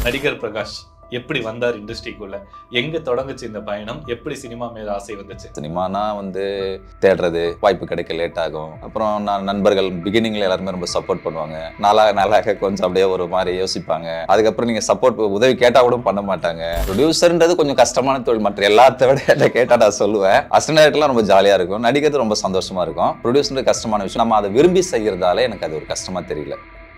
நடிகர் பிரகாஷ் எப்படி வந்தார் இண்டஸ்ட்ரிக்குள்ள, எங்க தொடங்குச்சு இந்த பயணம், எப்படி சினிமா மேல ஆசை வந்துச்சு? சினிமானா தேடுறது, வாய்ப்பு கிடைக்க லேட் ஆகும். அப்புறம் நான் நண்பர்கள் பிகினிங்ல எல்லாருமே ரொம்ப சப்போர்ட் பண்ணுவாங்க. நாளாக கொஞ்சம் அப்படியே ஒரு மாதிரி யோசிப்பாங்க. அதுக்கப்புறம் நீங்க சப்போர்ட் உதவி கேட்டா கூட பண்ண மாட்டாங்க. ப்ரொடியூசர்ன்றது கொஞ்சம் கஷ்டமான தொழில். மற்ற எல்லாத்த விட என்ன கேட்டா நான் சொல்லுவேன், அசிஸ்டன்ட்லாம் ரொம்ப ஜாலியா இருக்கும், நடிக்கிறது ரொம்ப சந்தோஷமா இருக்கும். ப்ரொடியூசர் கஷ்டமான விஷயம். நம்ம அதை விரும்பி செய்யறதால எனக்கு அது ஒரு கஷ்டமா தெரியல.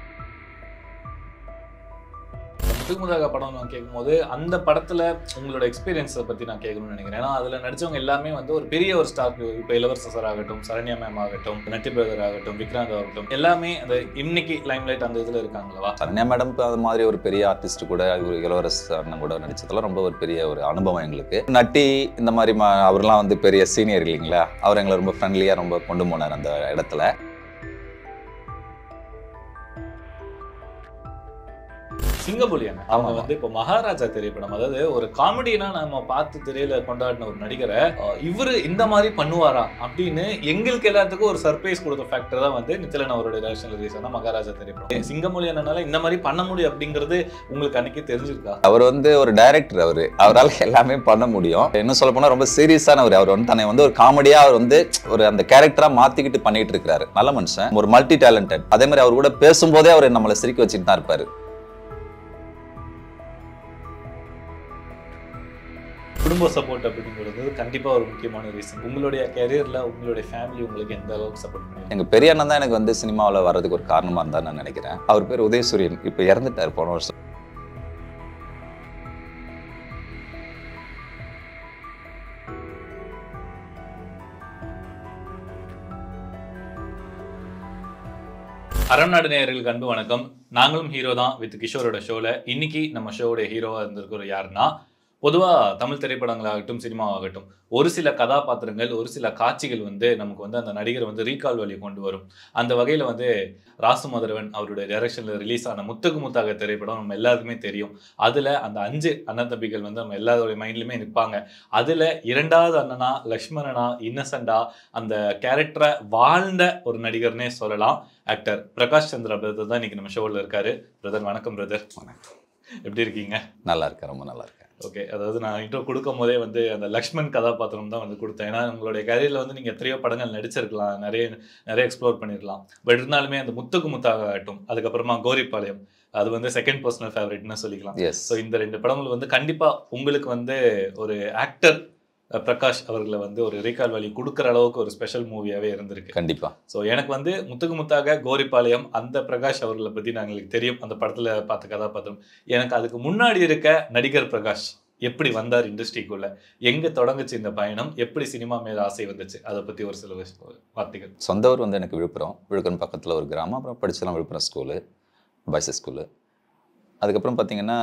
முத்துமுதாக படம் நான் கேட்கும்போது அந்த படத்துல உங்களோட எக்ஸ்பீரியன்ஸை பத்தி நான் கேட்கணும்னு நினைக்கிறேன். ஏன்னா அதுல நடிச்சவங்க எல்லாமே ஒரு பெரிய ஒரு ஸ்டார். இப்போ இளவரசர் சார் ஆகட்டும், சரண்யா மேம் ஆகட்டும், நட்டி பிரதர் ஆகட்டும், விக்ராந்த் ஆகட்டும், எல்லாமே அந்த இன்னைக்கு லைம்லைட் அந்த இதுல இருக்காங்களா? சரண்யா மேடம் அது மாதிரி ஒரு பெரிய ஆர்டிஸ்ட் கூட இளவரசர் அண்ணன் கூட நடிச்சதுல ரொம்ப ஒரு பெரிய ஒரு அனுபவம் எங்களுக்கு. நட்டி இந்த மாதிரி அவர்லாம் பெரிய சீனியர் இல்லைங்களா, அவர் எங்களை ரொம்ப ஃப்ரெண்ட்லியா ரொம்ப கொண்டு போனார் அந்த இடத்துல. சிங்கப்புலியன் அவங்க இப்போ மகாராஜா திரைப்படம், அதாவது ஒரு காமெடினா நம்ம பார்த்து திரையில கொண்டாடின ஒரு நடிகரை இவரு இந்த மாதிரி பண்ணுவாரா அப்படின்னு எங்களுக்கு எல்லாத்துக்கும் ஒரு சர்ப்ரைஸ் கொடுத்த ஃபேக்டர் தான் நித்திலன் அவருடைய டைரக்ஷன் ரிலீஸ் ஆன மகாராஜா திரைப்படம். சிங்கப்புலியனால இந்த மாதிரி பண்ண முடியும் அப்படிங்கிறது உங்களுக்கு அன்னைக்கு தெரிஞ்சிருக்கா? அவர் ஒரு டைரக்டர், அவரால் எல்லாமே பண்ண முடியும். இன்னும் சொல்ல போனா ரொம்ப சீரியஸானவர். அவர் தன்னை ஒரு காமெடியா அவர் ஒரு அந்த கேரக்டரா மாத்திக்கிட்டு பண்ணிட்டு இருக்காரு. நல்ல மனுஷன், ஒரு மல்டி டேலண்டட். அதே மாதிரி அவர் கூட பேசும்போதே அவர் நம்மளை சிரிக்க வச்சுட்டு தான் இருப்பாரு. குடும்ப சப்போர்ட் அப்படிங்கிறது கண்டிப்பா ஒரு முக்கியமான ரீசன். உங்களுடைய கெரியர்ல உங்களுடைய ஃபேமிலி உங்களுக்கு எந்த அளவுக்கு சப்போர்ட் பண்ணி? எங்க பெரிய அண்ணன் தான் எனக்கு சினிமாவில் வர்றதுக்கு ஒரு காரணமா இருந்தா நான் நினைக்கிறேன். அவர் பேர் உதயசூரியன். இப்ப இறந்துட்டார் போன வருஷம். அறநாடு நேயர்களுக்கு அன்பு வணக்கம். நாங்களும் ஹீரோ தான் வித் கிஷோரோட ஷோல. இன்னைக்கு நம்ம ஷோவோட ஹீரோவா இருந்திருக்கிற யாருன்னா, பொதுவாக தமிழ் திரைப்படங்களாகட்டும் சினிமாவாகட்டும் ஒரு சில கதாபாத்திரங்கள், ஒரு சில காட்சிகள் நமக்கு அந்த நடிகர் ரீகால் வழி கொண்டு வரும். அந்த வகையில் ராசு மதுரவன் அவருடைய டைரக்ஷனில் ரிலீஸ் ஆன முத்துக்கு முத்தாக திரைப்படம் நம்ம எல்லாருக்குமே தெரியும். அதில் அந்த 5 அண்ணன் தம்பிகள் நம்ம எல்லாருடைய மைண்ட்லையுமே நிற்பாங்க. அதில் இரண்டாவது அண்ணனா, லக்ஷ்மணனா, இன்னசென்டா அந்த கேரக்டரை வாழ்ந்த ஒரு நடிகர்னே சொல்லலாம். ஆக்டர் பிரகாஷ் சந்திரா பிரதர் தான் இன்னைக்கு நம்ம ஷோவில் இருக்காரு. பிரதர் வணக்கம். பிரதர் வணக்கம், எப்படி இருக்கீங்க? நல்லா இருக்கேன், ரொம்ப நல்லா இருக்கேன். ஓகே, அதாவது நான் இன்ட்ரோ கொடுக்கும் போதே அந்த லக்ஷ்மண் கதாபாத்திரம் தான் கொடுத்தேன். ஏன்னா உங்களுடைய கரியரில் நீங்கள் எத்தனையோ படங்கள் நடிச்சிருக்கலாம், நிறைய எக்ஸ்ப்ளோர் பண்ணிருக்கலாம். பட் இருந்தாலுமே அந்த முத்துக்கு முத்தாக ஆகட்டும், அதுக்கப்புறமா கோரிப்பாளையம், அது செகண்ட் பர்சனல் ஃபேவரட்னு சொல்லிக்கலாம். ஸோ இந்த 2 படங்கள் கண்டிப்பாக உங்களுக்கு ஒரு ஆக்டர் பிரகாஷ் அவர்களை ஒரு ரீகால் வழி கொடுக்குற அளவுக்கு ஒரு ஸ்பெஷல் மூவியாவே இருந்திருக்கு. கண்டிப்பா. ஸோ எனக்கு முத்துக்கு முத்தாக, கோரிப்பாளையம், அந்த பிரகாஷ் அவர்களை பற்றி எங்களுக்கு தெரியும், அந்த படத்தில் பார்த்த கதாபாத்திரம். எனக்கு அதுக்கு முன்னாடி இருக்க நடிகர் பிரகாஷ் எப்படி வந்தார் இண்டஸ்ட்ரிக்குள்ள, எங்க தொடங்குச்சு இந்த பயணம், எப்படி சினிமா மேல ஆசை வந்துச்சு, அதை பத்தி ஒரு சில வார்த்தைகள். சொந்த ஊர் எனக்கு விழுப்புரம் பக்கத்தில் ஒரு கிராமம். அப்புறம் படிச்சலாம் விழுப்புரம் ஸ்கூலு, பாய்ஸ் ஸ்கூலு. அதுக்கப்புறம் பார்த்தீங்கன்னா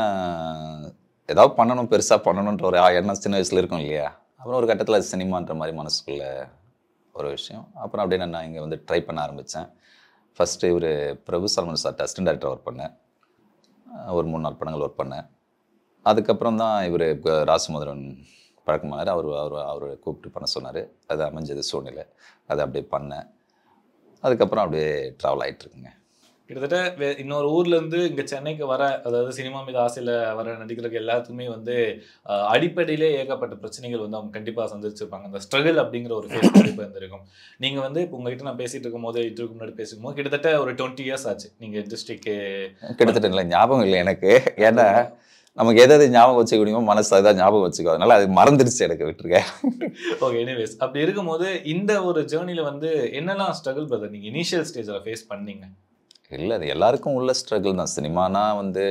ஏதாவது பண்ணணும், பெருசாக பண்ணணுன்ற ஒரு எண்ணம் சின்ன வயசில் இருக்கும் இல்லையா. அப்புறம் ஒரு கட்டத்தில் சினிமான்ற மாதிரி மனசுக்குள்ள ஒரு விஷயம். அப்புறம் அப்படியே நான் இங்கே ட்ரை பண்ண ஆரம்பித்தேன். ஃபஸ்ட்டு இவர் Prabhu Salman sir assistant director work பண்ணேன். ஒரு 3-4 படங்கள் ஒர்க் பண்ணேன். அதுக்கப்புறம் தான் இவர் ராசு மதுரவன் பழக்கமானார். அவர் கூப்பிட்டு பண்ண சொன்னார். அது அமைஞ்சது சூழ்நிலை, அதை அப்படியே பண்ணேன். அதுக்கப்புறம் அப்படியே ட்ராவல் ஆகிட்டுருக்குங்க. கிட்டத்தட்ட இன்னொரு ஊர்லேருந்து இங்கே சென்னைக்கு வர, அதாவது சினிமா மீது ஆசையில் வர நடிகர்களுக்கு எல்லாத்துக்குமே அடிப்படையிலே ஏகப்பட்ட பிரச்சனைகள் அவங்க கண்டிப்பாக சந்திச்சிருப்பாங்க. அந்த ஸ்ட்ரகிள் அப்படிங்கிற ஒரு ஃபேஸ் கண்டிப்பாக இருந்திருக்கும். நீங்கள் இப்போ உங்ககிட்ட நான் பேசிகிட்டு இருக்கும் போது, இதுக்கு முன்னாடி பேசிக்கும் போது கிட்டத்தட்ட ஒரு 20 years ஆச்சு நீங்கள் இண்டஸ்ட்ரிக்கு. கிட்டத்தட்ட இல்லை, ஞாபகம் இல்லை எனக்கு. ஏன்னா நமக்கு எதாவது ஞாபகம் வச்சுக்க முடியுமோ மனசு அதுதான் ஞாபகம் வச்சுக்கோ, அதனால அது மறந்துடுச்சு எனக்கு, விட்டுருக்கேன். ஓகே, எனிவேஸ் அப்படி இருக்கும்போது இந்த ஒரு ஜேர்னியில் என்னெல்லாம் ஸ்ட்ரகிள் பிரதர் நீங்கள் இனிஷியல் ஸ்டேஜில் ஃபேஸ் பண்ணீங்க? இல்லை, அது எல்லாருக்கும் உள்ள ஸ்ட்ரகிள் தான். சினிமானா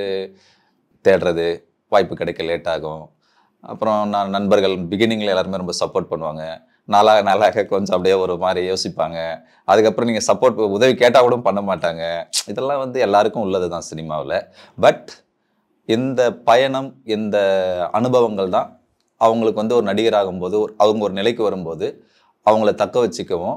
தேடுறது, வாய்ப்பு கிடைக்க லேட் ஆகும். அப்புறம் நான் நண்பர்கள் பிகினிங்கில் எல்லாருமே ரொம்ப சப்போர்ட் பண்ணுவாங்க. நாளாக கொஞ்சம் அப்படியே ஒரு மாதிரி யோசிப்பாங்க. அதுக்கப்புறம் நீங்கள் சப்போர்ட் உதவி கேட்டால் கூட பண்ண மாட்டாங்க. இதெல்லாம் எல்லாருக்கும் உள்ளது தான் சினிமாவில். பட் இந்த பயணம், இந்த அனுபவங்கள் தான் அவங்களுக்கு ஒரு நடிகராகும்போது, அவங்க ஒரு நிலைக்கு வரும்போது அவங்கள தக்க வச்சுக்கவும்,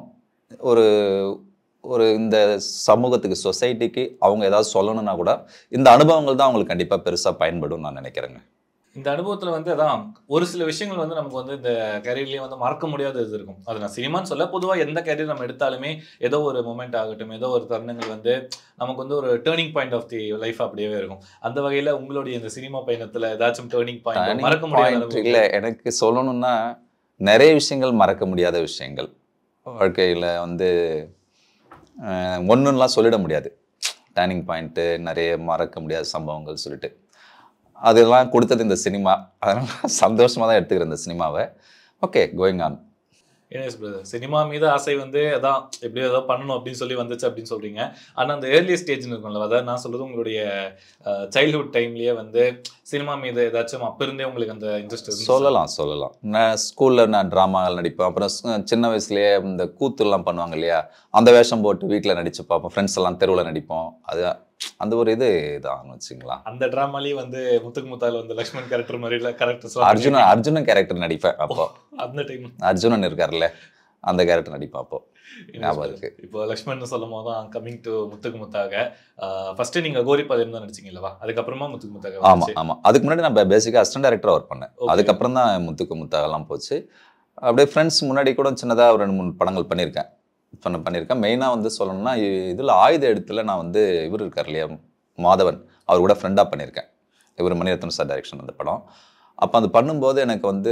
ஒரு இந்த சமூகத்துக்கு, சொசைட்டிக்கு அவங்க ஏதாவது சொல்லணும்னா கூட இந்த அனுபவங்கள் தான் அவங்களுக்கு கண்டிப்பாக பெருசாக பயன்படும் நான் நினைக்கிறேங்க. இந்த அனுபவத்துல வந்து அதான் ஒரு சில விஷயங்கள் வந்து நமக்கு வந்து இந்த கேரியர்லயே வந்து மறக்க முடியாத இது இருக்கும். அது நான் சினிமான்னு சொல்ல, பொதுவா எந்த கேரியர் நம்ம எடுத்தாலுமே ஏதோ ஒரு மொமெண்ட் ஆகட்டும், ஏதோ ஒரு தருணங்கள் வந்து நமக்கு வந்து ஒரு turning point of the life அப்படியே இருக்கும். அந்த வகையில உங்களுடைய இந்த சினிமா பயணத்துல ஏதாச்சும் டர்னிங் பாயிண்ட் டர்னிங் மறக்க முடியாத பாயிண்ட் அனுபவம்? இல்ல. எனக்கு சொல்லணும்னா, நெறைய விஷயங்கள் மறக்க முடியாத விஷயங்கள். வாழ்க்கையில வந்து ஒண்ணுன்னுலாம் சொல்லிட முடியாது. டர்னிங் பாயிண்ட்டு, நெறைய மறக்க முடியாத சம்பவங்கள் சொல்லிட்டு. அதெல்லாம் குடுத்தது இந்த சினிமா. அதனால சந்தோஷமா தான் எடுத்துக்கிறேன் இந்த சினிமாவ. Okay, going on. Yes brother. Cinema மீது ஆசை வந்து அதான் எப்படியோ ஏதோ பண்ணணும் அப்படின்னு சொல்லி வந்துச்சு அப்படின்னு சொல்றீங்க. ஆனா அந்த ஏர்லி ஸ்டேஜ்ன்னு இருக்கும்ல, அதாவது நான் சொல்றது உங்களுடைய சைல்ட்ஹுட் டைம்லயே வந்து சினிமா மீது ஏதாச்சும் அப்ப இருந்தே உங்களுக்கு அந்த இன்ட்ரெஸ்ட் இருந்துச்சா? சொல்லலாம். நான் ஸ்கூல்ல நான் ட்ராமால நடிப்பேன். அப்புறம் சின்ன வயசுலயே இந்த கூத்துலாம் பண்ணுவாங்க இல்லையா? அந்த வேஷம் போட்டு வீட்ல நடிச்சு பார்ப்போம். ஃப்ரெண்ட்ஸ் எல்லாம் தெருவுல நடிப்போம். அது அந்த ஒரு இது தான் வச்சுக்கலாம். அந்த டிராமாலயே வந்து முத்துக்கு முத்தால வந்து லக்ஷ்மண் கேரக்டர் மாதிரி கேரக்டர்ஸ்லாம் பண்ணிருக்கீங்க. அர்ஜுனன் கேரக்டர் நடிப்பேன் அப்போ. அந்த டைம் அர்ஜுனன் இருக்கார்ல, அந்த கேரக்டர் நடிப்பேன் அப்போ. ஞாபகம் இருக்கு. இப்போ லக்ஷ்மண் சொல்லும்போது தான் கமிங் டு முத்துக்கு முத்தாக ஃபர்ஸ்ட் நீங்க கோரிபாளையம் தான் நடிச்சீங்க இல்லவா? அதுக்கப்புறமா முத்துக்கு முத்தாக ஆமா, வந்துச்சு. ஆமா. அதுக்கு முன்னாடி நான் பேசிக்கா அசிஸ்டன்ட் டைரக்டரா ஒர்க் பண்ணேன். Okay. அதுக்கப்புறம் தான் முத்துக்கு முத்தாகலாம் போச்சு. அப்படியே ஃப்ரெண்ட்ஸ் முன்னாடி கூட சின்னதா ஒரு 2, 3 படங்கள் பண்ணியிருக்கேன். பண்ணியிருக்கேன். மெயினா வந்து சொல்லணும்னா, இதுல ஆயுத எழுத்துல நான் வந்து இவர் இருக்கார் இல்லையா? மாதவன். அவர் கூட ஃப்ரெண்டா பண்ணியிருக்கேன். இவர் மணிரத்னம் சார் டைரக்ஷன் அந்த படம். அப்ப அது பண்ணும்போது எனக்கு வந்து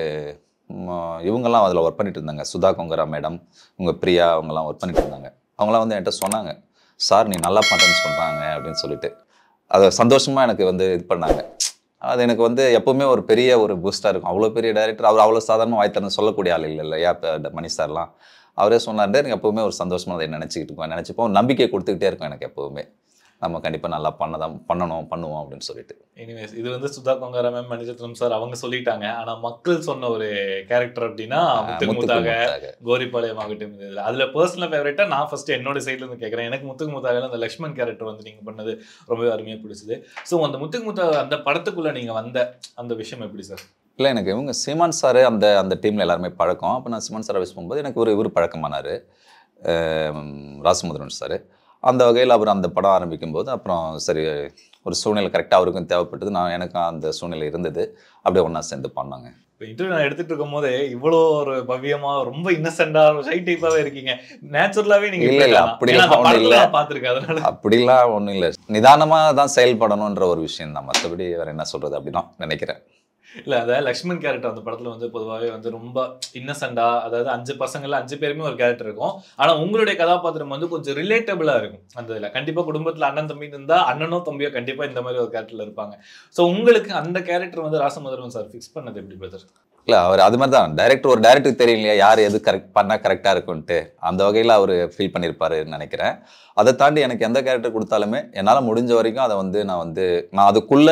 இவங்கலாம் அதில் ஒர்க் பண்ணிட்டு இருந்தாங்க. சுதா கொங்கரா மேடம், உங்க பிரியா அவங்கலாம் ஒர்க் பண்ணிட்டு இருந்தாங்க. அவங்களாம் வந்து என்கிட்ட சொன்னாங்க, சார் நீ நல்லா பண்ணுறேன்னு சொல்றாங்க அப்படின்னு சொல்லிட்டு. அதை சந்தோஷமா எனக்கு வந்து இது பண்ணாங்க. அது எனக்கு வந்து எப்பவுமே ஒரு பெரிய ஒரு பூஸ்டா இருக்கும். அவ்வளோ பெரிய டைரக்டர், அவர் அவ்வளோ சாதாரணமாக வாய் திறந்து சொல்லக்கூடிய ஆள் இல்லை இல்லையா? மணி சார்லாம் அவரே சொன்னார். எனக்கு எப்பவுமே ஒரு சந்தோஷமா அதை நினச்சிப்போம். நம்பிக்கை கொடுத்துக்கிட்டே இருக்கும் எனக்கு எப்பவுமே. நம்ம கண்டிப்பாக நல்லா பண்ணுவோம் அப்படின்னு சொல்லிட்டு. எனிவேஸ் இது வந்து சுதா கொங்கரா மேம், மணிரத்னம் சார் அவங்க சொல்லிட்டாங்க. ஆனா மக்கள் சொன்ன ஒரு கேரக்டர் அப்படின்னா முத்துக்கு முத்தாக, கோரிபாளையம் ஆகட்டும். இதுல அதுல பர்சனல் ஃபேவரட்டா நான் ஃபர்ஸ்ட் என்னோட சைட்ல இருந்து கேட்கறேன். எனக்கு முத்துக்கு முத்தாக அந்த லக்ஷ்மண் கேரக்டர் வந்து நீங்க பண்ணது ரொம்பவே அருமையா பிடிச்சது. ஸோ அந்த முத்துக்கு முத்தாக அந்த படத்துக்குள்ள நீங்க வந்த அந்த விஷயம் எப்படி சார்? இல்லை, எனக்கு இவங்க சீமான் சார் அந்த டீமில் எல்லாருமே பழக்கம். அப்போ நான் சீமான் சாரை விஷ் போகும்போது எனக்கு இவர் பழக்கமானார், ராசமுதிரன் சார். அந்த வகையில் அவர் அந்த படம் ஆரம்பிக்கும்போது அப்புறம் சரி ஒரு சூழ்நிலை கரெக்டாக அவருக்கும் தேவைப்பட்டது. எனக்கும் அந்த சூழ்நிலை இருந்தது. அப்படியே ஒன்றா சேர்ந்து பண்ணாங்க. இப்போ இன்டர்வியூ நான் எடுத்துட்டு இருக்கும் போதே இவ்வளோ ஒரு பவ்யமா ரொம்ப இன்னசென்டா ஷை டைப்பாவே இருக்கீங்க. நேச்சுரலாவே நீங்க இல்லை அப்படிலாம் ஒன்றும் இல்லை. பார்த்துருக்கேன். அதனால அப்படிலாம் ஒன்றும் இல்லை. நிதானமாக தான் செயல்படணுன்ற ஒரு விஷயம் தான். மற்றபடி வேறு என்ன சொல்கிறது அப்படிதான் நினைக்கிறேன். இல்ல அதாவது லக்ஷ்மண் கேரக்டர் அந்த படத்துல வந்து பொதுவாகவே வந்து ரொம்ப இன்னசென்டா, அதாவது 5 பசங்கள்ல 5 பேருமே ஒரு கேரக்டர் இருக்கும். ஆனா உங்களுடைய கதாபாத்திரம் வந்து கொஞ்சம் ரிலேட்டபிளா இருக்கும். அந்த இதுல கண்டிப்பா குடும்பத்துல அண்ணன் தம்பி இருந்தா அண்ணனோ தம்பியோ கண்டிப்பா இந்த மாதிரி ஒரு கேரக்டர்ல இருப்பாங்க. சோ உங்களுக்கு அந்த கேரக்டர் வந்து ராசமுதிரன் சார் ஃபிக்ஸ் பண்ணது எப்படி பிரதர்? இல்லை, அவர் அது மாதிரி தான் ஒரு டைரக்டருக்கு தெரியும் இல்லையா யார் எது பண்ணால் கரெக்டாக இருக்கும்ன்ட்டு. அந்த வகையில் அவர் ஃபீல் பண்ணியிருப்பாருன்னு நினைக்கிறேன். அதை தாண்டி எனக்கு எந்த கேரக்டர் கொடுத்தாலுமே என்னால் முடிஞ்ச வரைக்கும் அதை வந்து நான் அதுக்குள்ளே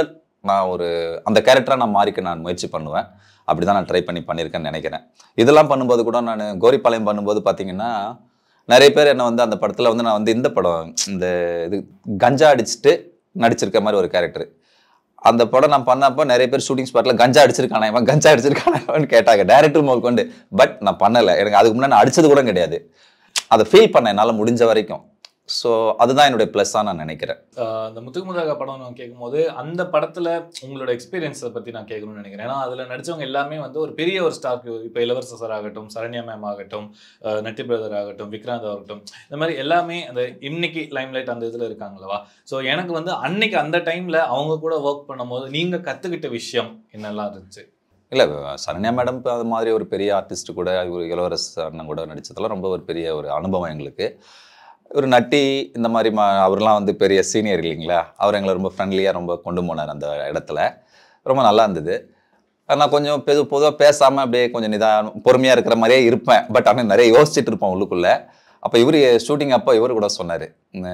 அந்த கேரக்டராக நான் மாறிக்க நான் முயற்சி பண்ணுவேன். அப்படி தான் நான் ட்ரை பண்ணியிருக்கேன்னு நினைக்கிறேன். இதெல்லாம் பண்ணும்போது கூட நான் கோரிபாளையம் பண்ணும்போது பார்த்தீங்கன்னா, நிறைய பேர் என்னை வந்து அந்த படத்தில் வந்து நான் வந்து இந்த படம் இது கஞ்சா அடிச்சுட்டு நடிச்சிருக்க மாதிரி ஒரு கேரக்டர். அந்த படம் நான் பண்ணப்போ நிறைய பேர் ஷூட்டிங் ஸ்பாட்டில் கஞ்சா அடிச்சிருக்கானேன்னு கேட்டாங்க, டைரக்டர் முதல் கொண்டு. பட் நான் பண்ணலை. எனக்கு அதுக்கு முன்னாடி நான் அடித்தது கூட கிடையாது. அதை ஃபீல் பண்ணேன் என்னால் முடிஞ்ச வரைக்கும். ஸோ அதுதான் என்னுடைய ப்ளஸ்ஸாக நான் நினைக்கிறேன். அந்த முத்துக்கு முத்தாக படம் நான் கேட்கும்போது அந்த படத்தில் உங்களோட எக்ஸ்பீரியன்ஸை பற்றி நான் கேட்கணும்னு நினைக்கிறேன். ஏன்னா அதில் நடித்தவங்க எல்லாமே வந்து ஒரு பெரிய ஒரு ஸ்டார்க்கு, இப்போ இளவரசர் சார் ஆகட்டும், சரண்யா மேம் ஆகட்டும், நட்டி பிரதர் ஆகட்டும், விக்ராந்த் ஆகட்டும், இந்த மாதிரி எல்லாமே அந்த இன்னைக்கு லைம்லைட் அந்த இதில் இருக்காங்களவா. ஸோ எனக்கு வந்து அன்னைக்கு அந்த டைமில் அவங்க கூட ஒர்க் பண்ணும்போது நீங்கள் கற்றுக்கிட்ட விஷயம் என்னெல்லாம் இருந்துச்சு? இல்லை, சரண்யா மேடம் அது மாதிரி ஒரு பெரிய ஆர்டிஸ்ட் கூட ஒரு இளவரசர் அண்ணன் கூட நடித்ததெல்லாம் ரொம்ப ஒரு பெரிய ஒரு அனுபவம் எங்களுக்கு. ஒரு நட்டி இந்த மாதிரி அவர்லாம் வந்து பெரிய சீனியர் இல்லைங்களா, அவர் எங்களை ரொம்ப ஃப்ரெண்ட்லியாக ரொம்ப கொண்டு போனார் அந்த இடத்துல. ரொம்ப நல்லா இருந்தது. நான் கொஞ்சம் பொதுவாக பேசாமல் அப்படியே கொஞ்சம் பொறுமையாக இருக்கிற மாதிரியே இருப்பேன். பட் ஆனால் நிறைய யோசிச்சுட்டு இருப்போம் உள்ளுக்குள்ளே. அப்போ இவர் ஷூட்டிங் அப்போ இவர் கூட சொன்னார்,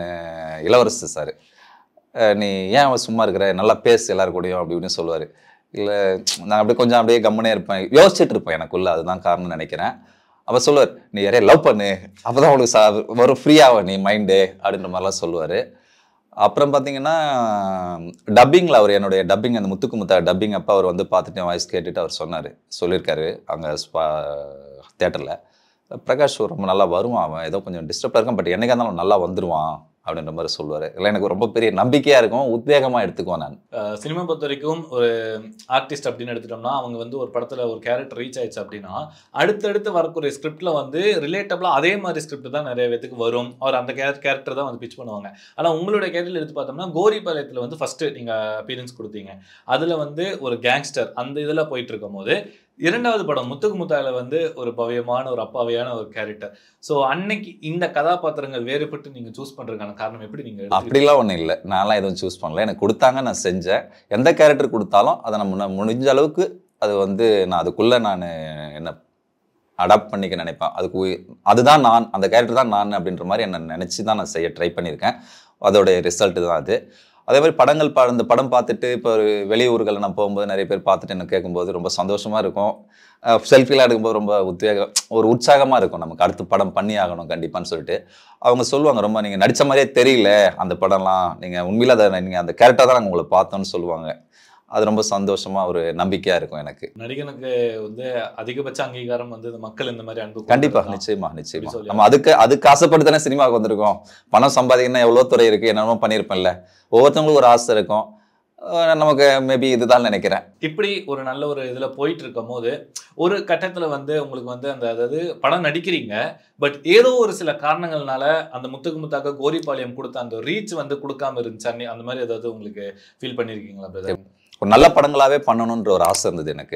இளவரசர் சார், நீ ஏன் சும்மா இருக்கிற, நல்லா பேசு எல்லாரும் கூடயும் அப்படி இப்படின்னு சொல்லுவார். இல்லை, நான் அப்படியே கொஞ்சம் அப்படியே கம்முனே இருப்பேன், யோசிச்சுட்டு இருப்பேன் எனக்குள்ளே. அதுதான் காரணம்னு நினைக்கிறேன். அப்போ சொல்லுவார், நீ யாரையா லவ் பண்ணு, அப்போ தான் உனக்கு வரும் ஃப்ரீயாகும் நீ மைண்டு அப்படின்ற மாதிரிலாம் சொல்லுவார். அப்புறம் பார்த்தீங்கன்னா டப்பிங்கில் அவர் என்னுடைய டப்பிங் அந்த முத்துக்கு முத்தா டப்பிங் அப்போ அவர் வந்து பார்த்துட்டு வாய்ஸ் கேட்டுட்டு அவர் சொல்லியிருக்காரு அங்கே தியேட்டரில், பிரகாஷ் ரொம்ப நல்லா வருவான், அவன் ஏதோ கொஞ்சம் டிஸ்டர்பாக இருக்கான், பட் என்னைக்கா இருந்தாலும் நல்லா வந்துடுவான் அப்படின்ற மாதிரி சொல்லுவார். இல்லை எனக்கு ரொம்ப பெரிய நம்பிக்கையாக இருக்கும், உத்வேகமாக எடுத்துக்குவேன் நான். சினிமா பொறுத்த வரைக்கும் ஒரு ஆர்டிஸ்ட் அப்படின்னு எடுத்துட்டோம்னா அவங்க வந்து ஒரு படத்தில் ஒரு கேரக்டர் ரீச் ஆயிடுச்சு அப்படின்னா அடுத்தடுத்து வரக்கூடிய ஸ்கிரிப்டில் வந்து ரிலேட்டபிளாக அதே மாதிரி ஸ்கிரிப்ட் தான் நிறைய பேத்துக்கு வரும். அவர் அந்த கேரக்டர் தான் வந்து பிச் பண்ணுவாங்க. ஆனால் உங்களுடைய கேரக்டர் எடுத்து பார்த்தோம்னா கோரிபாளையத்தில் வந்து ஃபஸ்ட்டு நீங்கள் அப்பீரன்ஸ் கொடுத்தீங்க. அதில் வந்து ஒரு கேங்ஸ்டர் அந்த இதில் போயிட்டு இருக்கும் போது இரண்டாவது படம் முத்துக்கு முத்தாயில வந்து ஒரு பவ்யமான ஒரு அப்பாவையான ஒரு கேரக்டர். ஸோ அன்னைக்கு இந்த கதாபாத்திரங்கள் வேறுபட்டு நீங்கள் சூஸ் பண்ணுறதுக்கான காரணம் எப்படி நீங்கள்? அப்படிலாம் ஒன்றும் இல்லை, நான்லாம் எதுவும் சூஸ் பண்ணல. எனக்கு கொடுத்தாங்க, நான் செஞ்சேன். எந்த கேரக்டர் கொடுத்தாலும் அதை நான் முடிஞ்ச அளவுக்கு அது வந்து நான் அதுக்குள்ளே நான் என்ன அடாப்ட் பண்ணிக்க நினைப்பேன். அதுதான் நான், அந்த கேரக்டர் தான் நான் அப்படின்ற மாதிரி என்ன நினச்சி தான் நான் செய்ய ட்ரை பண்ணியிருக்கேன். அதோடைய ரிசல்ட்டு தான் அது. அதே மாதிரி இந்த படம் பார்த்துட்டு இப்போ ஒரு வெளியூர்களில் நான் போகும்போது நிறைய பேர் பார்த்துட்டு எனக்கு கேட்கும்போது ரொம்ப சந்தோஷமாக இருக்கும். செல்ஃபிலாம் எடுக்கும்போது ரொம்ப ஒரு உற்சாகமாக இருக்கும். நமக்கு அடுத்த படம் பண்ணி ஆகணும் கண்டிப்பான்னு சொல்லிட்டு அவங்க சொல்லுவாங்க. ரொம்ப நீங்கள் நடித்த மாதிரியே தெரியல அந்த படம்லாம், நீங்கள் உண்மையில் அதை நீங்கள் அந்த கேரக்டர் தான் நாங்கள் உங்களை பார்த்தோன்னு சொல்லுவாங்க. அது ரொம்ப சந்தோஷமாக ஒரு நம்பிக்கையாக இருக்கும் எனக்கு. நடிகனுக்கு வந்து அதிகபட்ச அங்கீகாரம் வந்து மக்கள் இந்த மாதிரி அன்பு. கண்டிப்பாக, நிச்சயமா. நம்ம அதுக்கு ஆசைப்பட்டு தானே சினிமாவுக்கு வந்திருக்கோம். பணம் சம்பாதிக்கணும்னா எவ்வளோ துறை இருக்குது, என்னென்னமோ பண்ணியிருப்பேன்ல. ஒவ்வொருத்தவங்களுக்கும் ஒரு ஆசை இருக்கும். நமக்கு மேபி இதுதான் நினைக்கிறேன். இப்படி ஒரு நல்ல ஒரு இதில் போயிட்டு இருக்கும் போது ஒரு கட்டத்தில் வந்து உங்களுக்கு வந்து அதாவது படம் நடிக்கிறீங்க, பட் ஏதோ ஒரு சில காரணங்கள்னால அந்த முத்துக்கு முத்தாக கோரிபாளையம் கொடுத்த அந்த ரீச் வந்து கொடுக்காம இருந்துச்சு. அந்த மாதிரி ஏதாவது உங்களுக்கு ஃபீல் பண்ணியிருக்கீங்களா பிரதர்? ஒரு நல்ல படங்களாகவே பண்ணணுன்ற ஒரு ஆசை இருந்தது எனக்கு.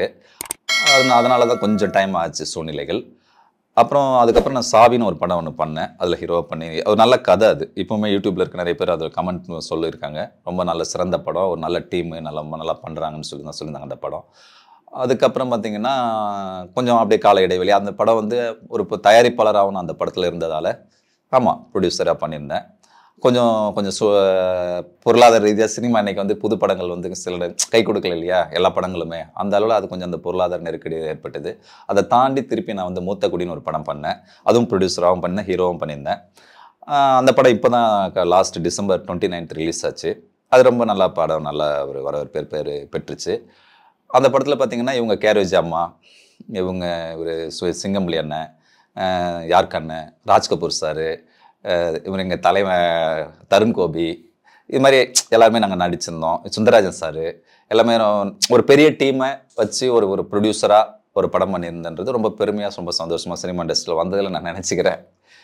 அதனால தான் கொஞ்சம் டைம் ஆச்சு சூழ்நிலைகள். அதுக்கப்புறம் நான் சாவின்னு ஒரு படம் ஒன்று பண்ணேன். அதில் ஹீரோ பண்ணி ஒரு நல்ல கதை. அது இப்போவுமே யூடியூப்பில் இருக்க நிறைய பேர் அதில் கமெண்ட் சொல்லியிருக்காங்க. ரொம்ப நல்ல சிறந்த படம், ஒரு நல்ல டீமு, நல்லா பண்ணுறாங்கன்னு சொல்லியிருந்தாங்க அந்த படம். அதுக்கப்புறம் பார்த்திங்கன்னா கொஞ்சம் அப்படியே கால இடைவெளி. அந்த படம் வந்து ஒரு தயாரிப்பாளராகவும் அந்த படத்தில் இருந்ததால் ப்ரொடியூசராக பண்ணியிருந்தேன். கொஞ்சம் பொருளாதார ரீதியாக சினிமா இன்றைக்கி வந்து புது படங்கள் வந்து சில கை கொடுக்கல இல்லையா, எல்லா படங்களுமே. அந்த அளவில் அது கொஞ்சம் அந்த பொருளாதார நெருக்கடி ஏற்பட்டது. அதை தாண்டி திருப்பி நான் வந்து மூத்த குடின்னு ஒரு படம் பண்ணேன். அதுவும் ப்ரொடியூசராகவும் பண்ணேன், ஹீரோவும் பண்ணியிருந்தேன். அந்த படம் இப்போ தான் லாஸ்ட் December 29 ரிலீஸ் ஆச்சு. அது ரொம்ப நல்லா படம், நல்லா ஒரு வரவேற்பு பெற்றுச்சு. அந்த படத்தில் பார்த்திங்கன்னா இவங்க கேரேஜ் அம்மா, இவங்க ஒரு சிங்கம்புலி அண்ணன், யார்க் அண்ணன், ராஜ்கபூர் சாரு, இவர் எங்கள் தலைவன் தருண் கோபி, இது மாதிரி எல்லாருமே நாங்கள் நடிச்சிருந்தோம். சுந்தரராஜன் சார், எல்லாமே ஒரு பெரிய டீமை வச்சு ஒரு ப்ரொடியூசராக ஒரு படம் பண்ணியிருந்தன்றது ரொம்ப பெருமையாக ரொம்ப சந்தோஷமாக சினிமா இண்டஸ்ட்ரியில் வந்ததில் நான் நினச்சிக்கிறேன்.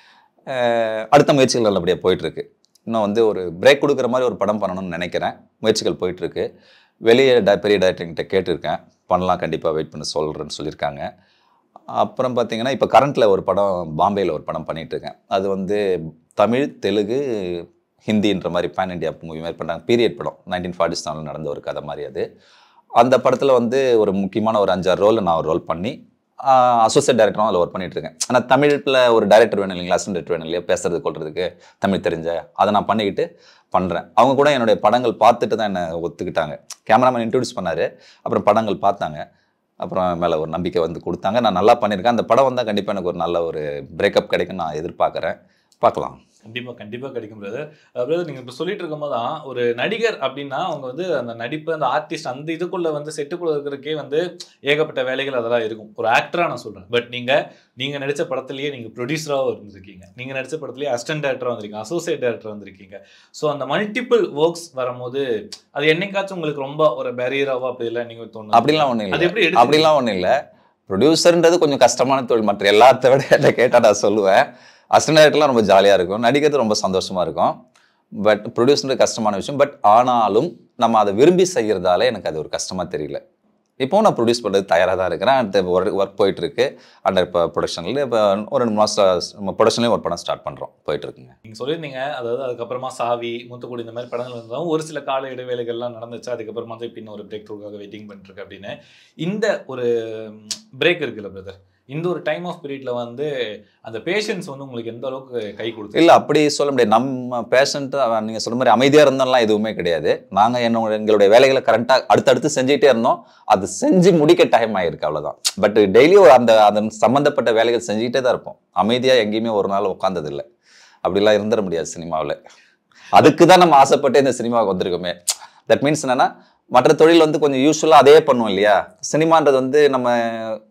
அடுத்த முயற்சிகள் நல்லபடியாக போயிட்டுருக்கு. இன்னும் வந்து ஒரு பிரேக் கொடுக்குற மாதிரி ஒரு படம் பண்ணணும்னு நினைக்கிறேன். முயற்சிகள் போயிட்டுருக்கு. வெளியே பெரிய டைரக்டர்கிட்ட கேட்டிருக்கேன், பண்ணலாம், கண்டிப்பாக வெயிட் பண்ணி சொல்கிறேன்னு சொல்லியிருக்காங்க. அப்புறம் பார்த்திங்கன்னா இப்போ கரண்ட்டில் ஒரு படம் பாம்பேயில் ஒரு படம் பண்ணிகிட்ருக்கேன். அது வந்து தமிழ், தெலுங்கு, ஹிந்தின்ற மாதிரி பேன் இண்டியா மூவி மாதிரி பண்ணுறாங்க. பீரியட் படம், 1947 நடந்த ஒரு கதை மாதிரி அது. அந்த படத்தில் வந்து ஒரு முக்கியமான ஒரு 5-6 ரோல் நான் ஒரு ரோல் பண்ணி அசோசியேட் டைரக்டரும் அதில் ஒர்க் பண்ணிகிட்ருக்கேன். ஆனால் தமிழில் ஒரு டைரக்டர் வேணும் இல்லைங்களா, அசிஸ்டன்ட் டைரக்டர் வேணும் இல்லையா, பேசுறது கொள்றதுக்கு தமிழ் தெரிஞ்ச, அதை நான் பண்ணிக்கிட்டு பண்ணுறேன். அவங்க கூட என்னுடைய படங்கள் பார்த்துட்டு தான் என்னை ஒத்துக்கிட்டாங்க. கேமராமேன் இன்ட்ரடியூஸ் பண்ணார், அப்புறம் படங்கள் பார்த்தாங்க, அப்புறம் மேலே ஒரு நம்பிக்கை வந்து கொடுத்தாங்க. நான் நல்லா பண்ணியிருக்கேன். அந்த படம் வந்தால் கண்டிப்பாக எனக்கு ஒரு நல்ல ஒரு பிரேக்கப் கிடைக்கும்னு நான் எதிர்பார்க்குறேன். பார்க்கலாம். கண்டிப்பாக கிடைக்கும் பிரதர். பிரதர் நீங்கள் இப்போ சொல்லிட்டு இருக்கும்போது தான் ஒரு நடிகர் அப்படின்னா அவங்க வந்து அந்த நடிப்பு, அந்த ஆர்டிஸ்ட், அந்த இதுக்குள்ளே வந்து செட்டுக்குள்ளே இருக்கிறதுக்கே வந்து ஏகப்பட்ட வேலைகள் அதெல்லாம் இருக்கும். ஒரு ஆக்டராக நான் சொல்கிறேன். பட் நீங்கள் நடித்த படத்துலேயே நீங்கள் ப்ரொடியூசராகவும் இருந்திருக்கீங்க, நீங்கள் நடித்த படத்துலேயே அசிஸ்டன்ட் டைரக்டராக வந்திருக்கீங்க, அசோசியேட் டைரக்டராக வந்திருக்கீங்க. ஸோ அந்த மல்டிபிள் ஒர்க்ஸ் வரும்போது அது என்னைக்காச்சும் உங்களுக்கு ரொம்ப ஒரு பேரியராகவோ அப்படிலாம் நீங்கள் தோணும்? அப்படிலாம் ஒன்றும் இல்லை. அது எப்படி? அப்படிலாம் ஒன்றும் இல்லை. ப்ரொடியூசர்ன்றது கொஞ்சம் கஷ்டமான தொழில். மற்ற எல்லாத்த விட என்ன கேட்டால் நான் சொல்லுவேன், அசிஸ்டன்ட் டைரக்டர்லாம் ரொம்ப ஜாலியாக இருக்கும், நடிக்கிறது ரொம்ப சந்தோஷமாக இருக்கும். பட் ப்ரொடியூசர் கஷ்டமான விஷயம். பட் ஆனாலும் நம்ம அதை விரும்பி செய்கிறதால எனக்கு அது ஒரு கஷ்டமாக தெரியல. இப்போவும் நான் ப்ரொடியூஸ் பண்ணுறது தயாராக தான் இருக்கிறேன். அடுத்த ஒர்க் போயிட்டுருக்கு. அண்டர் இப்போ ப்ரொடக்ஷனில் இப்போ ஒரு 2 மாதம் நம்ம ப்ரொடக்ஷன்லேயும் ஒர்க் பண்ண ஸ்டார்ட் பண்ணுறோம், போயிட்டுருக்குங்க. நீங்கள் சொல்லியிருந்தீங்க, அதாவது அதுக்கப்புறமா சாவி, மூத்தக்குடி இந்த மாதிரி படங்கள் இருந்தாலும் ஒரு சில கால இடைவேளைகள்லாம் நடந்துச்சு. அதுக்கப்புறமா தான் இப்போ ஒரு பிரேக் த்ரூக்காக வெயிட்டிங் பண்ணிட்டுருக்கு அப்படின்னு. இந்த ஒரு பிரேக் இருக்குல்ல பிரதர், இந்த ஒரு டைம் ஆஃப் பீரியட்ல வந்து அந்த பேஷன்ஸ் வந்து உங்களுக்கு எந்த அளவுக்கு கை கொடுத்து? இல்லை, அப்படி சொல்ல முடியாது. நம்ம பேஷண்ட்டாக நீங்கள் சொல்கிற மாதிரி அமைதியாக இருந்தோம்லாம் எதுவுமே கிடையாது. நாங்கள் எங்களுடைய வேலைகளை கரெக்டாக அடுத்தடுத்து செஞ்சுக்கிட்டே இருந்தோம். அது செஞ்சு முடிக்க டைம் ஆகிருக்கு, அவ்வளோதான். பட் டெய்லி அதன் சம்மந்தப்பட்ட வேலைகள் செஞ்சுக்கிட்டே தான் இருப்போம். அமைதியாக எங்கேயுமே ஒரு நாள் உட்காந்ததில்லை. அப்படிலாம் இருந்துட முடியாது சினிமாவில். அதுக்கு தான் நம்ம ஆசைப்பட்டு இந்த சினிமாவுக்கு வந்திருக்கோமே. தட் மீன்ஸ் என்னென்னா, மற்ற தொழில் வந்து கொஞ்சம் யூஸ்வலாக அதே பண்ணுவோம் இல்லையா, சினிமான்றது வந்து நம்ம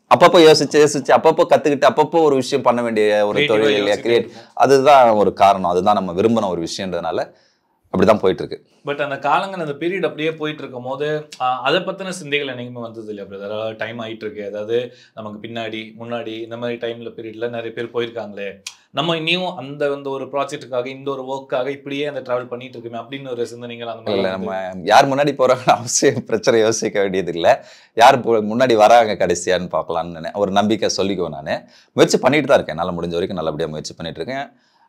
அப்பப்போ யோசிச்சு அப்பப்போ கத்துக்கிட்டு அப்பப்போ ஒரு விஷயம் பண்ண வேண்டிய ஒரு தொழில் இல்லையா, கிரியேட். அதுதான் ஒரு காரணம், அதுதான் நம்ம விரும்பின ஒரு விஷயம்ன்றதுனால அப்படிதான் போயிட்டு இருக்கு. பட் அந்த காலங்கள் அந்த பீரியட் அப்படியே போயிட்டு இருக்கும் போது அதை பத்தின சிந்தைகள் என்னைக்குமே வந்தது இல்லையா பிரதர்? டைம் ஆயிட்டு இருக்கு, அதாவது நமக்கு பின்னாடி முன்னாடி இந்த மாதிரி டைம்ல பீரியட்ல நிறைய பேர் போயிருக்காங்களே, நம்ம இன்னும் அந்த அந்த ஒரு ப்ராஜெக்ட்டுக்காக இந்த ஒரு ஒர்க்காக இப்படியே அந்த டிராவல் பண்ணிட்டு இருக்குமே அப்படின்னு ஒரு சிந்தனைகள் அந்த மாதிரி. நம்ம யார் முன்னாடி போறாங்கன்னு அவசியம் பிரச்சனை யோசிக்க வேண்டியது இல்லை. யார் முன்னாடி வராங்க கடைசியான்னு பார்க்கலான்னு ஒரு நம்பிக்கை சொல்லிக்குவேன். நான் முயற்சி பண்ணிட்டு தான் இருக்கேன், என்னால் முடிஞ்ச வரைக்கும் நல்லபடியாக முயற்சி பண்ணிட்டு இருக்கேன்.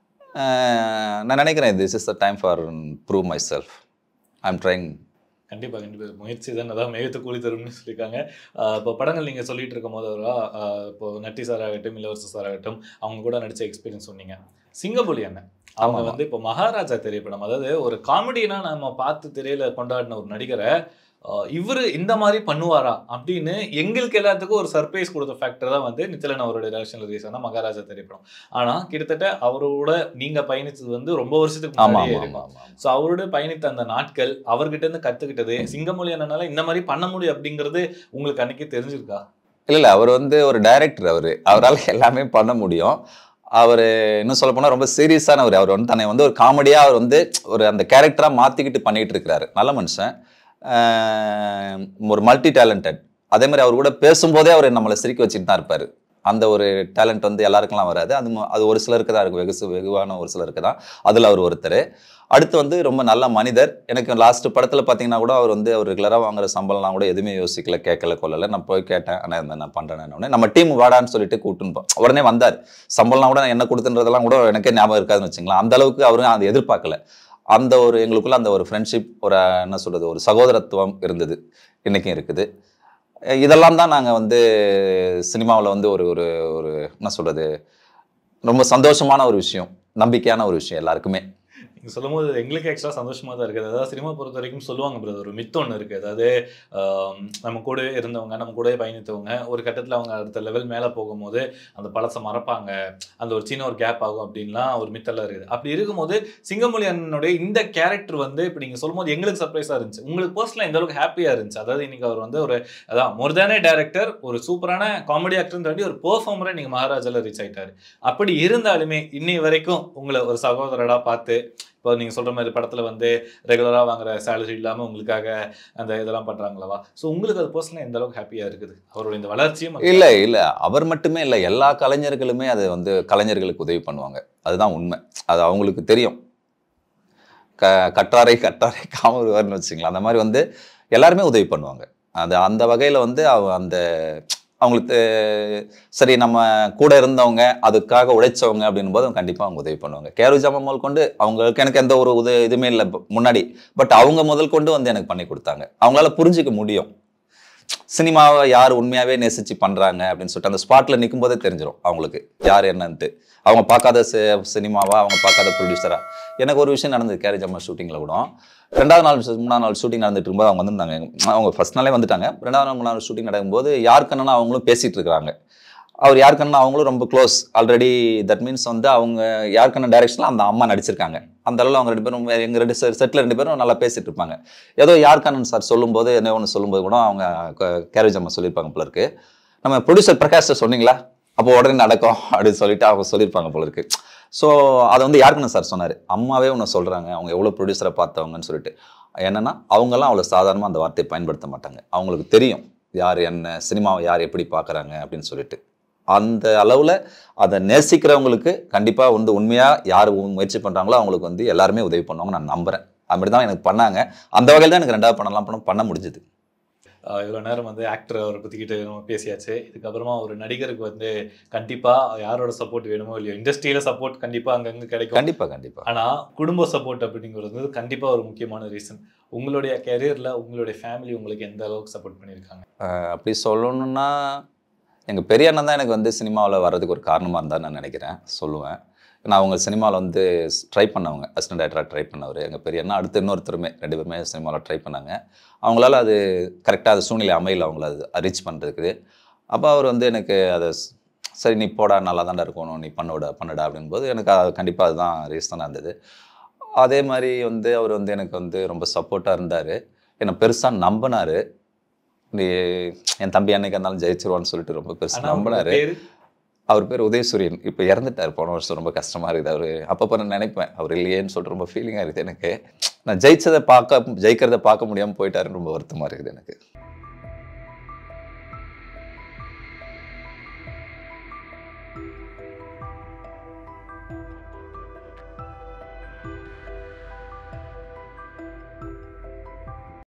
நான் நினைக்கிறேன் this is the time for prove my self. I am trying. கண்டிப்பாக கண்டிப்பாக முயற்சி தான் அதான் மேகத்தை கூலி தரும்னு சொல்லியிருக்காங்க. இப்போ படங்கள் நீங்கள் சொல்லிட்டு இருக்கும் போது இப்போ நட்டி சார் ஆகட்டும், இளவரசர் சார் ஆகட்டும், அவங்க கூட நடித்த எக்ஸ்பீரியன்ஸ் சொன்னீங்க. சிங்கப்புலி அண்ணன் அவங்க வந்து இப்போ மகாராஜா திரைப்படம், அதாவது ஒரு காமெடினா நம்ம பார்த்து திரையில கொண்டாடின ஒரு நடிகரை இவர் இந்த மாதிரி பண்ணுவாரா அப்படின்னு எங்களுக்கு எல்லாத்துக்கும் ஒரு சர்ப்ரைஸ் கொடுத்த ஃபேக்டர் தான் வந்து நித்திலன் அவருடைய டைரக்ஷன்ல ரிலீஸ் ஆன மகாராஜா திரைப்படம். ஆனா கிட்டத்தட்ட அவரோட நீங்க பயணிச்சது வந்து ரொம்ப வருஷத்துக்கு முன்னாடியே இருக்கும். ஸோ அவரோட பயணித்த அந்த நாட்கள், அவர்கிட்ட இருந்து கத்துக்கிட்டது, சிங்கமொழி அண்ணனால இந்த மாதிரி பண்ண முடியும் அப்படிங்கிறது உங்களுக்கு அன்னைக்கு தெரிஞ்சிருக்கா? இல்லை, அவர் வந்து ஒரு டைரக்டர், அவரால் எல்லாமே பண்ண முடியும். அவர் இன்னும் சொல்ல போனால் ரொம்ப சீரியஸானவர். அவர் வந்து தன்னை வந்து ஒரு காமெடியாக அவர் வந்து ஒரு அந்த கேரக்டராக மாற்றிக்கிட்டு பண்ணிகிட்டு இருக்கிறாரு. நல்ல மனுஷன், ஒரு மல்டி டேலண்டட். அதே மாதிரி அவர் கூட பேசும்போதே அவர் நம்மளை சிரிக்க வச்சுட்டு தான் இருப்பார். அந்த ஒரு டேலண்ட் வந்து எல்லாருக்கெல்லாம் வராது. அது ஒரு சிலருக்கு தான் இருக்கும், வெகுவான ஒரு சிலருக்கு தான். அதில் அவர் ஒருத்தர். அடுத்து வந்து ரொம்ப நல்ல மனிதர். எனக்கு லாஸ்ட் படத்தில் பார்த்தீங்கன்னா கூட அவர் வந்து அவர் ரெகுலராக வாங்குற சம்பளம்லாம் கூட எதுவுமே யோசிக்கல, கேட்கல, கொள்ளலை. நான் போய் கேட்டேன், ஆனால் நான் பண்ணுறேன்னு. நம்ம டீம் வாடான்னு சொல்லிட்டு கூட்டுன்னு உடனே வந்தார். சம்பளம்லாம் கூட என்ன கொடுத்துன்றதெல்லாம் கூட எனக்கே ஞாபகம் இருக்காதுன்னு வச்சுங்களேன். அந்த அளவுக்கு அவரும் அதை எதிர்பார்க்கல. அந்த ஒரு எங்களுக்குள்ள அந்த ஒரு ஃப்ரெண்ட்ஷிப், ஒரு என்ன சொல்கிறது, ஒரு சகோதரத்துவம் இருந்தது, இன்றைக்கும் இருக்குது. இதெல்லாம் தான் நாங்கள் வந்து சினிமாவில் வந்து ஒரு ஒரு ஒரு என்ன சொல்கிறது, ரொம்ப சந்தோஷமான ஒரு விஷயம், நம்பிக்கையான ஒரு விஷயம் எல்லாருக்குமே. நீங்கள் சொல்லும் போது எங்களுக்கு ஆக்சுவலாக சந்தோஷமாக தான் இருக்குது. அதாவது சினிமா பொறுத்த வரைக்கும் சொல்லுவாங்க பிரதர், ஒரு மித்து ஒன்று இருக்குது. அதாவது நம்ம கூட இருந்தவங்க, நம்ம கூட பயணித்தவங்க ஒரு கட்டத்தில் அவங்க அடுத்த லெவல் மேலே போகும்போது அந்த பழசை மறப்பாங்க, அந்த ஒரு சின்ன ஒரு கேப் ஆகும் அப்படின்லாம் ஒரு மித்தெல்லாம் இருக்குது. அப்படி இருக்கும்போது சிங்கமொழி அண்ணனுடைய இந்த கேரக்டர் வந்து இப்போ நீங்கள் சொல்லும் போது எங்களுக்கு சர்ப்ரைஸாக இருந்துச்சு. உங்களுக்கு பர்சனலாக எந்த அளவுக்கு ஹாப்பியாக இருந்துச்சு? அதாவது இன்னைக்கு அவர் வந்து ஒரு அதான் மோர் தேனே டேரக்டர், ஒரு சூப்பரான காமெடி ஆக்டர்னு தாண்டி ஒரு பெர்ஃபார்மரை நீங்கள் மகாராஜாவில் ரீச் ஆகிட்டாரு. அப்படி இருந்தாலுமே இன்னை வரைக்கும் உங்களை ஒரு சகோதரராக பார்த்து, இப்போ நீங்கள் சொல்கிற மாதிரி படத்தில் வந்து ரெகுலராக வாங்குற சேலரி இல்லாமல் உங்களுக்காக அந்த இதெல்லாம் பண்ணுறாங்களவா? ஸோ உங்களுக்கு அது பர்சனலாக எந்த அளவுக்கு ஹாப்பியாக இருக்குது அவரோட இந்த வளர்ச்சியும்? இல்லை அவர் மட்டுமே இல்லை, எல்லா கலைஞர்களுமே அது வந்து கலைஞர்களுக்கு உதவி பண்ணுவாங்க. அதுதான் உண்மை. அது அவங்களுக்கு தெரியும். கற்றாரை காமருவார்னு வச்சுங்களேன். அந்த மாதிரி வந்து எல்லாருமே உதவி பண்ணுவாங்க. அது அந்த வகையில் வந்து அந்த அவங்களுக்கு சரி, நம்ம கூட இருந்தவங்க, அதுக்காக உழைச்சவங்க அப்படின்னும் போது கண்டிப்பாக அவங்க உதவி பண்ணுவாங்க. கேருஜாமா முதல் கொண்டு அவங்களுக்கு எனக்கு எந்த ஒரு இதுவுமே இல்லை முன்னாடி. பட் அவங்க முதல் கொண்டு வந்து எனக்கு பண்ணி கொடுத்தாங்க. அவங்களால புரிஞ்சிக்க முடியும் சினிமாவை யார் உண்மையாகவே நேசித்து பண்ணுறாங்க அப்படின்னு சொல்லிட்டு. அந்த ஸ்பாட்டில் நிற்கும் போதே தெரிஞ்சிடும் அவங்களுக்கு யார் என்னன்ட்டு. அவங்க பார்க்காத சினிமாவா, அவங்க பார்க்காத ப்ரொடியூசரா. எனக்கு ஒரு விஷயம் நடந்தது கேரேஜம்மா ஷூட்டிங்கில் கூட. 2வது நாள் 3ஆவது நாள் ஷூட்டிங் நடந்துட்டு இருக்கும்போது அவங்க வந்திருந்தாங்க. அவங்க ஃபர்ஸ்ட் நாளே வந்துட்டாங்க. 2வது நாள் 3வது நாள் ஷூட்டிங் நடக்கும்போது யாருக்கன்னா அவங்களும் பேசிகிட்டு இருக்கிறாங்க. அவர் யாருக்கன்னா அவங்களும் ரொம்ப க்ளோஸ் ஆல்ரெடி. தட் மீன்ஸ் வந்து அவங்க யாருக்கன்னா டைரக்ஷனில் அந்த அம்மா நடிச்சிருக்காங்க. அந்த அளவில் அவங்க 2 பேரும் எங்கள் 2 செட்டில் 2 பேரும் நல்லா பேசிகிட்டு இருப்பாங்க. ஏதோ யாருக்கண்ணன் சார் சொல்லும்போது என்ன ஒன்று சொல்லும்போது கூட அவங்க கேரேஜ் அம்மா சொல்லியிருப்பாங்க போல இருக்கு, நம்ம ப்ரொடியூசர் பிரகாஷை சொன்னீங்களா, அப்போ உடனே நடக்கும் அப்படின்னு சொல்லிட்டு அவங்க சொல்லியிருப்பாங்க போல இருக்கு. ஸோ அதை வந்து யாருக்குன்னு சார் சொன்னார், அம்மாவே ஒன்று சொல்கிறாங்க, அவங்க எவ்வளோ ப்ரொடியூசரை பார்த்தவங்கன்னு சொல்லிட்டு. என்னென்னா அவங்கெல்லாம் அவ்வளோ சாதாரணமாக அந்த வார்த்தையை பயன்படுத்த மாட்டாங்க. அவங்களுக்கு தெரியும் யார் என்ன, சினிமாவை யார் எப்படி பார்க்குறாங்க அப்படின்னு சொல்லிட்டு. அந்த அளவில் அதை நேசிக்கிறவங்களுக்கு கண்டிப்பாக வந்து உண்மையாக யார் முயற்சி பண்ணுறாங்களோ அவங்களுக்கு வந்து எல்லாருமே உதவி பண்ணுவாங்க நான் நம்புகிறேன். அப்படி தான் எனக்கு பண்ணாங்க. அந்த வகையில் தான் எனக்கு 2வது படம் பண்ண முடிஞ்சுது. இவ்வளோ நேரம் வந்து ஆக்டர் அவரை பற்றிக்கிட்டு நம்ம பேசியாச்சு. இதுக்கப்புறமா ஒரு நடிகருக்கு வந்து கண்டிப்பாக யாரோட சப்போர்ட் வேணுமோ இல்லையோ, இண்டஸ்ட்ரியில் சப்போர்ட் கண்டிப்பாக அங்கங்கே கிடைக்கும். கண்டிப்பாக. ஆனால் குடும்ப சப்போர்ட் அப்படிங்கிறது கண்டிப்பாக ஒரு முக்கியமான ரீசன். உங்களுடைய கெரியரில் உங்களுடைய ஃபேமிலி உங்களுக்கு எந்த அளவுக்கு சப்போர்ட் பண்ணியிருக்காங்க? அப்படி சொல்லணுன்னா எங்கள் பெரிய அண்ணன் தான் எனக்கு வந்து சினிமாவில் வர்றதுக்கு ஒரு காரணமாக இருந்தால் நான் நினைக்கிறேன், சொல்லுவேன். நான் அவங்க சினிமாவில் வந்து ட்ரை பண்ணவங்க, அசிஸ்டன்ட் டைரக்டராக ட்ரை பண்ணவர் எங்கள் பெரிய அண்ணா. அடுத்து இன்னொருத்தருமே 2 பேருமே சினிமாவில் ட்ரை பண்ணாங்க. அவங்களால அது கரெக்டாக அது சூழ்நிலை அமையல அவங்கள அது ரீச் பண்ணுறதுக்கு. அப்போ அவர் வந்து எனக்கு அதை சரி நீ போடா, நல்லா தான்டா இருக்கணும், நீ பண்ணுடா அப்படின்போது எனக்கு அது கண்டிப்பாக அதுதான் ரீசனாக இருந்தது. அதே மாதிரி வந்து அவர் வந்து எனக்கு வந்து ரொம்ப சப்போர்ட்டாக இருந்தார். என்னை பெருசாக நம்பினார். நீ என் தம்பி அன்னைக்கு இருந்தாலும் ஜெயிச்சிருவான்னு சொல்லிட்டு ரொம்ப பெருசு ஆனா அவரோட நம்பினாரு. பேரு அவர் பேர் உதயசூரியன். இப்போ இறந்துட்டார் போன வருஷம். ரொம்ப கஷ்டமாக இருக்குது. அவர் அப்பப்போ நான் நினைப்பேன் அவர் இல்லையேன்னு சொல்லிட்டு ரொம்ப ஃபீலிங்காக இருக்குது எனக்கு. நான் ஜெயிக்கிறத பார்க்க முடியாமல் போயிட்டாருன்னு ரொம்ப வருத்தமாக இருக்குது எனக்கு.